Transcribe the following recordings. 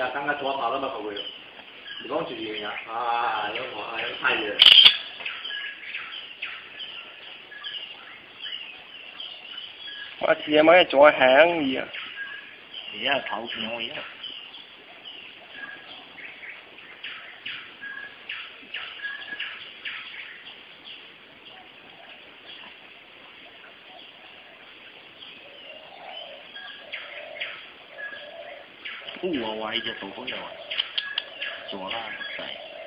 呀，刚刚抓跑了嘛，跑过去，你讲住嘢呀，啊，有太热。 我前晚做香嘢。 而家頭片我而家。我一隻做好又做啦，就係。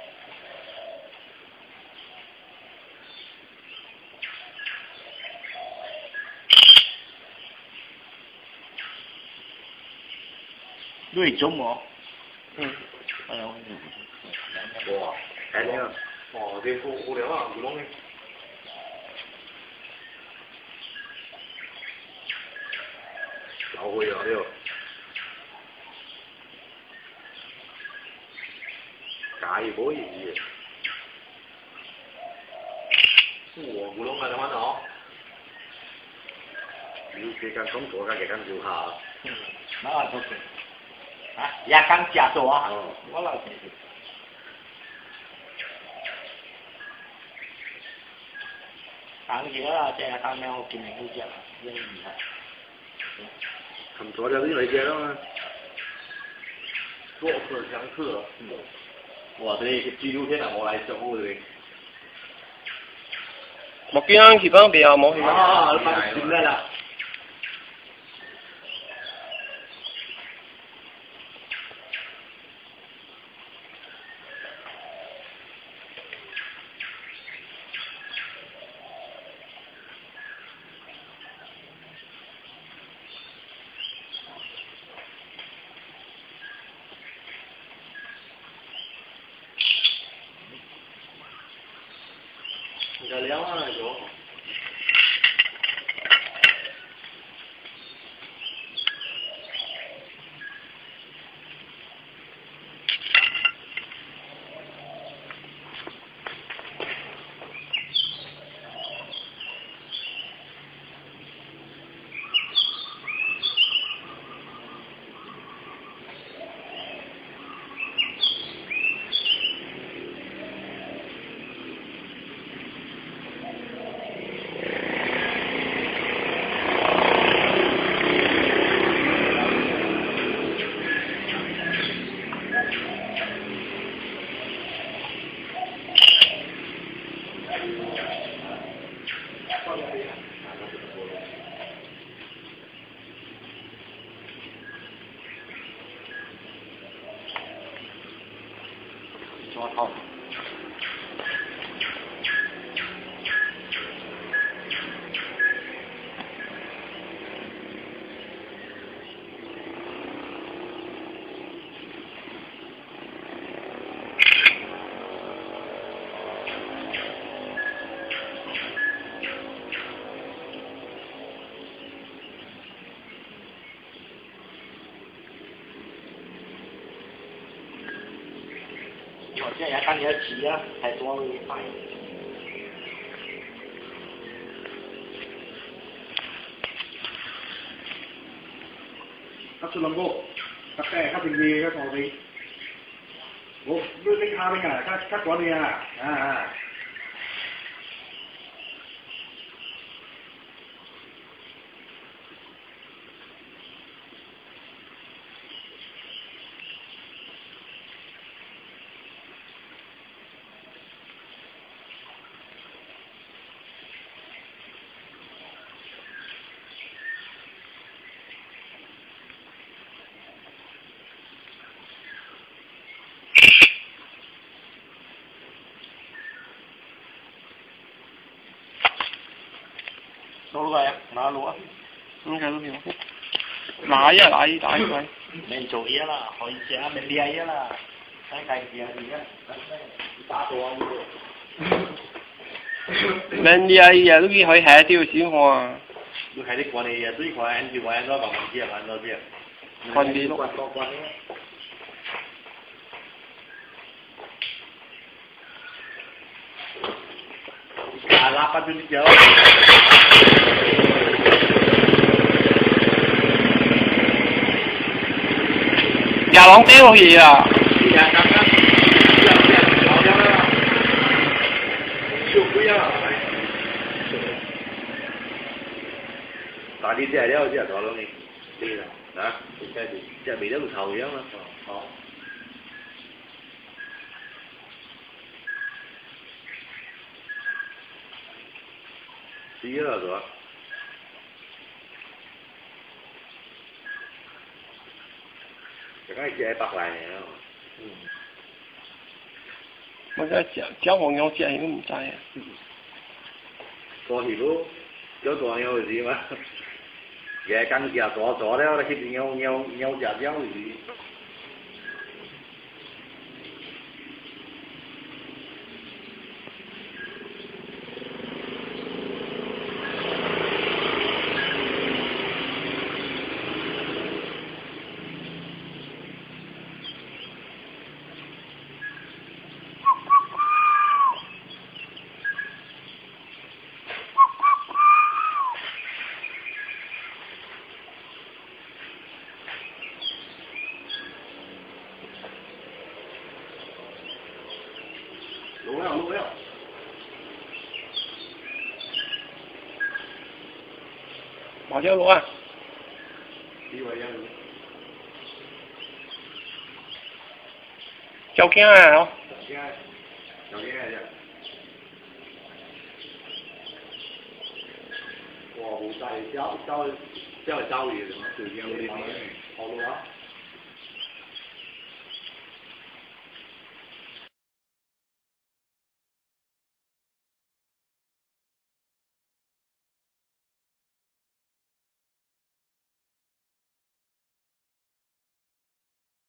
瑞中我。嗯。哎呀，哇，睇呢個，哇，你好料啊，古龍嘅。有會啊呢個。假也可以。哇，古龍啊，睇翻哦。要幾間工作，間幾間要下。嗯，那都是。啊，也剛加多啊！我老天爺。講嘢啦，即係講咩？我見你好似啊，真厲害。咁早就呢嚟嘅啦嘛。做事相克。哇！這紀錄片啊，我來做嘅。 冇見啱貼翻俾我冇貼。 啊，你點啦？你聊啊，有。我靠！我现在看你要急啊，太多了快。 ครับชุลำโบกาแฟครับเป็นดีครับพอดีโอ้ดูสิคาเป็นไงครับตัวนี้อ่า攞嚟啊，拿攞啊， 咁就都要。奶佢。 未做嘢啦，可以食啊，未練嘢啦，睇計嘢而家，打到啊明啲嘢都可以下啲小看啊。 要睇啲管理嘢，所以佢按住玩多個問題啊，玩多啲。 關啲咯。 關啲。Lapan tu jauh. 亚龙跌落去啊！ 大啲只了，只大咯你。对啦。啊？只味道唔臭樣啦。好。是啦，是吧？就梗係只100嚟啊！ 我在教黃友食，都唔知啊。 過去咯，有黃友嘅事嘛？嘢跟住左了，你去鳥隻鳥嘅事。錄了。 冇條路啊！照鏡啊！哦。 照鏡啊！哇！好大，交嘢什麼？照鏡嗰啲好錄啊！